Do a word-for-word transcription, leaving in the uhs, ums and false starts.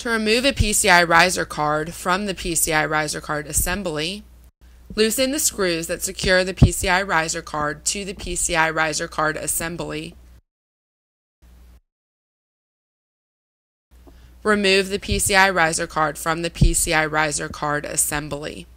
To remove a P C I riser card from the P C I riser card assembly, loosen the screws that secure the P C I riser card to the P C I riser card assembly. Remove the P C I riser card from the P C I riser card assembly.